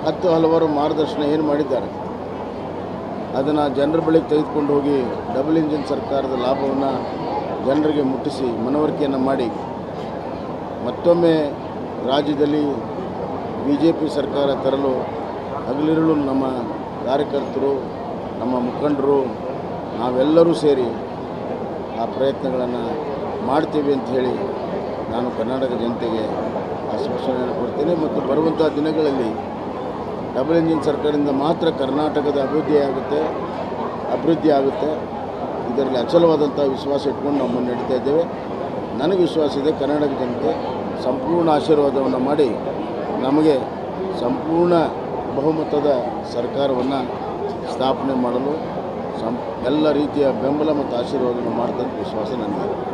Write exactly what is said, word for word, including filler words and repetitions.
ಹತ್ತು ಹಲವಾರು ಮಾರ್ಗದರ್ಶನ ಏನು ಮಾಡಿದ್ದಾರೆ ಅದನ್ನು ಜನರ ಬಳಿಗೆ ತೆಗೆದುಕೊಂಡು ಹೋಗಿ ಡಬಲ್ ಇಂಜಿನ್ ಸರ್ಕಾರದ ಲಾಭವನ್ನು ಜನರಿಗೆ ಮುಟ್ಟಿಸಿ ಮನವರಿಕೆಯನ್ನು ಮಾಡಿ ಮತ್ತೊಮ್ಮೆ ರಾಜ್ಯದಲ್ಲಿ ಬಿ ಜೆ ಪಿ ಸರ್ಕಾರ ತರಲು ಹಗಲಿರುಳು ನಮ್ಮ ಕಾರ್ಯಕರ್ತರು ನಮ್ಮ ಮುಖಂಡರು ನಾವೆಲ್ಲರೂ ಸೇರಿ ಆ ಪ್ರಯತ್ನಗಳನ್ನು ಮಾಡ್ತೀವಿ ಅಂತ ಹೇಳಿ ನಾನು ಕರ್ನಾಟಕ ಜನತೆಗೆ ಆಶ್ವಾಸನೆಯನ್ನು ಕೊಡ್ತೇನೆ. ಮತ್ತು ಬರುವಂಥ ದಿನಗಳಲ್ಲಿ ಡಬಲ್ ಇಂಜಿನ್ ಸರ್ಕಾರದಿಂದ ಮಾತ್ರ ಕರ್ನಾಟಕದ ಅಭಿವೃದ್ಧಿ ಆಗುತ್ತೆ ಅಭಿವೃದ್ಧಿ ಆಗುತ್ತೆ ಇದರಲ್ಲಿ ಅಚಲವಾದಂಥ ವಿಶ್ವಾಸ ಇಟ್ಕೊಂಡು ನಾವು ಮುನ್ನಡೀತಾ ಇದ್ದೇವೆ. ನನಗೆ ವಿಶ್ವಾಸ ಇದೆ ಕರ್ನಾಟಕ ಜನತೆ ಸಂಪೂರ್ಣ ಆಶೀರ್ವಾದವನ್ನು ಮಾಡಿ ನಮಗೆ ಸಂಪೂರ್ಣ ಬಹುಮತದ ಸರ್ಕಾರವನ್ನು ಸ್ಥಾಪನೆ ಮಾಡಲು ಸಂ ಎಲ್ಲ ರೀತಿಯ ಬೆಂಬಲ ಮತ್ತು ಆಶೀರ್ವಾದವನ್ನು ಮಾಡ್ತಕ್ಕಂಥ ವಿಶ್ವಾಸ ನನಗೆ.